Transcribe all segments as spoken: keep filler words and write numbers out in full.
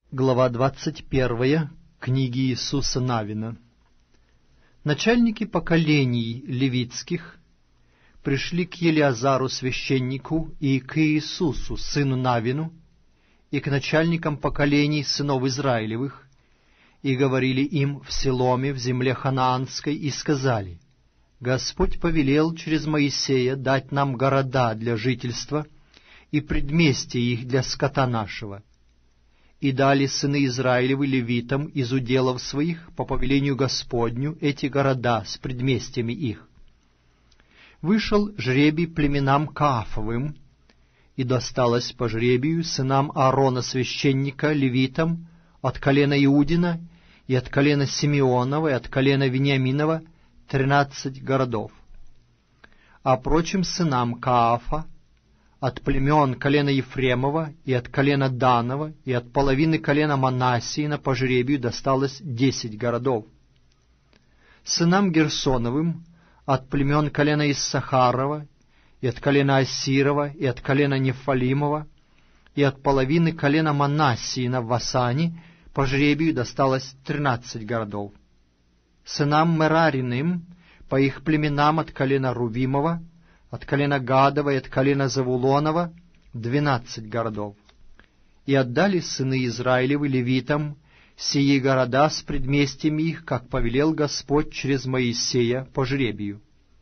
Глава двадцать первая книги Иисуса Навина. Начальники поколений левитских пришли к Елиазару священнику и к Иисусу, сыну Навину, и к начальникам поколений сынов Израилевых, и говорили им в Силоме, в земле ханаанской, и сказали: «Господь повелел через Моисея дать нам города для жительства и предместья их для скота нашего». И дали сыны Израилевы левитам из уделов своих по повелению Господню эти города с предместьями их. Вышел жребий племенам Каафовым, и досталось по жребию сынам Аарона священника левитам от колена Иудина и от колена Симеонова и от колена Вениаминова тринадцать городов. А прочим сынам Каафа от племен колена Ефремова и от колена Данова и от половины колена Манассиина по жребию досталось десять городов. Сынам Герсоновым от племен колена Иссахарова и от колена Ассирова и от колена Нефалимова и от половины колена Манассиина в Васане по жребию досталось тринадцать городов. Сынам Мерариным по их племенам от колена Рувимова, от колена Гадова и от колена Завулонова двенадцать городов. И отдали сыны Израилевы левитам сии города с предместьями их, как повелел Господь через Моисея по жребию.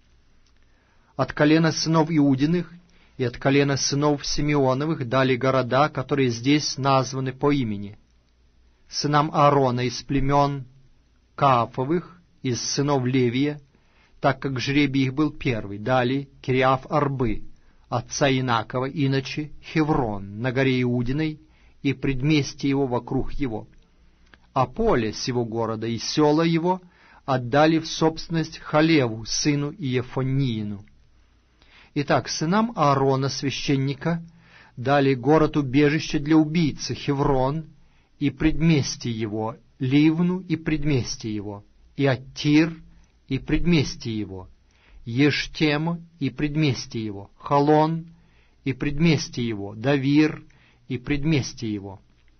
От колена сынов Иудиных и от колена сынов Симеоновых дали города, которые здесь названы по имени. Сынам Аарона из племен Каафовых, из сынов Левия, так как жребий их был первый, дали Кириаф-Арбы, отца Инакова, иначе Хеврон на горе Иудиной и предместье его вокруг его. А поле сего города и села его отдали в собственность Халеву, сыну Иефониину. Итак, сынам Аарона, священника, дали город-убежище для убийцы Хеврон и предместье его, Ливну и предместье его, и Аттир и предместье его, Ештема и предместье его, Халон и предместье его, Давир и предместье его,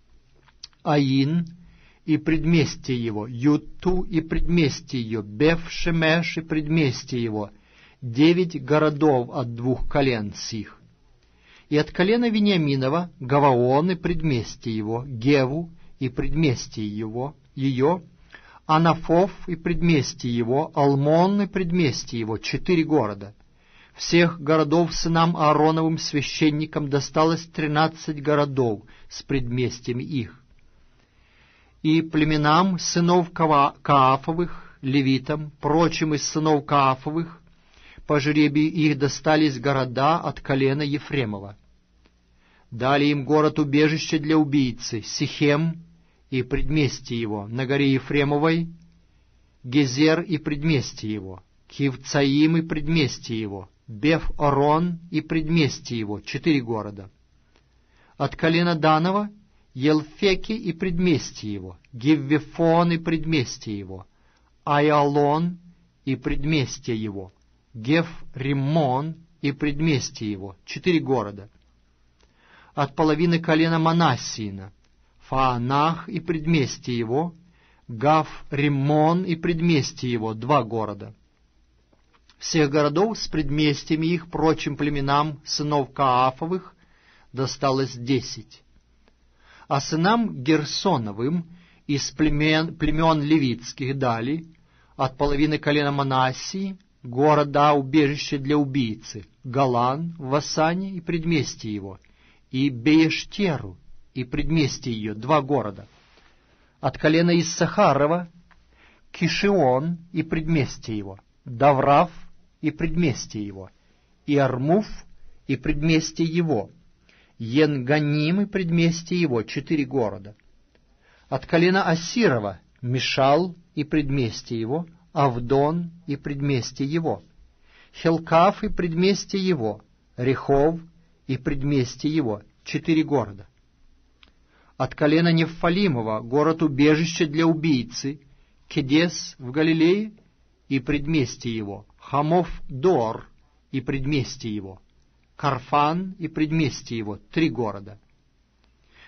Аин и предместье его, Юту и предместье ее, Беф-Шемеш и предместье его, девять городов от двух колен сих. И от колена Вениаминова Гаваон и предместье его, Геву и предместье его, ее, Анафов и предместье его, Алмон и предместье его, четыре города. Всех городов сынам Аароновым священникам досталось тринадцать городов с предместьями их. И племенам сынов Каафовых, левитам, прочим из сынов Каафовых, по жребию их достались города от колена Ефремова. Дали им город-убежище для убийцы, Сихем и предместье его, на горе Ефремовой, Гезер и предместье его, Кивцаим и предместье его, Беф-Орон и предместье его, четыре города. От колена Данова Елфеки и предместье его, Гиввефон и предместье его, Айалон и предместье его, Геф-Риммон и предместье его, четыре города. От половины колена Манассиина Фаанах и предместье его, Гав-Риммон и предместье его, два города. Всех городов с предместьями их прочим племенам сынов Каафовых досталось десять. А сынам Герсоновым из племен, племен левитских дали от половины колена Манассии города убежище для убийцы, Галан в Васане и предместье его, и Беештеру и предместье ее, два города. От колена Иссахарова Кишион и предместье его, Даврав и предместье его, и Армуф и предместье его, Енганим и предместье его, четыре города. От колена Ассирова Мишал и предместье его, Авдон и предместье его, Хелкаф и предместье его, Рехов и предместье его, четыре города. От колена Нефалимова город-убежище для убийцы, Кедес в Галилее и предместье его, Хамов-Дор и предместье его, Карфан и предместье его, три города.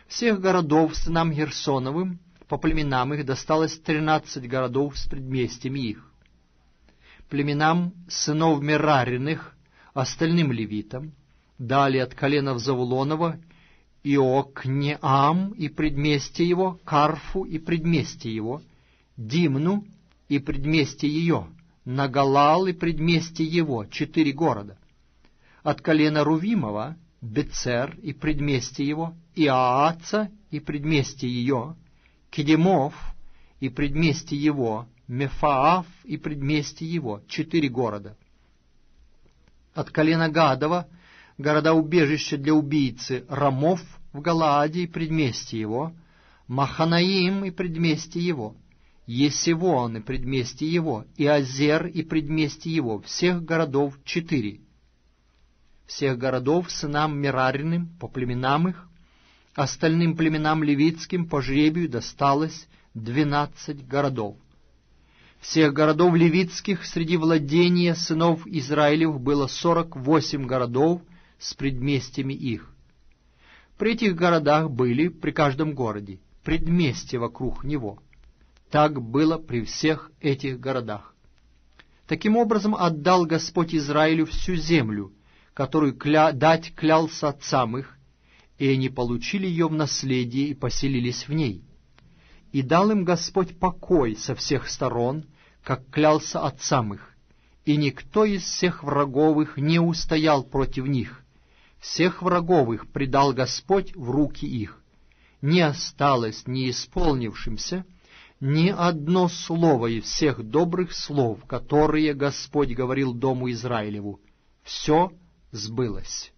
Всех городов сынам Герсоновым по племенам их досталось тринадцать городов с предместьями их. Племенам сынов Мерариных, остальным левитам, дали от коленов Завулонова Иокнеам и предместье его, Карфу и предместье его, Димну и предместье ее, Нагалал и предместье его, четыре города. От колена Рувимова Бецер и предместье его, Иааца и предместье ее, Кедемов и предместье его, Мефаав и предместье его, четыре города. От колена Гадова города-убежища для убийцы Рамов в Галааде и предместье его, Маханаим и предместье его, Есивон и предместье его, и Азер и предместье его, всех городов четыре. Всех городов сынам Мерариным по племенам их, остальным племенам левитским по жребию досталось двенадцать городов. Всех городов левитских среди владения сынов Израилев было сорок восемь городов с предместьями их. При этих городах были при каждом городе предместья вокруг него. Так было при всех этих городах. Таким образом отдал Господь Израилю всю землю, которую кля... дать клялся отцам их, и они получили ее в наследие и поселились в ней. И дал им Господь покой со всех сторон, как клялся отцам их, и никто из всех врагов их не устоял против них. Всех врагов их предал Господь в руки их. Не осталось не исполнившимся ни одно слово из всех добрых слов, которые Господь говорил дому Израилеву. Все сбылось.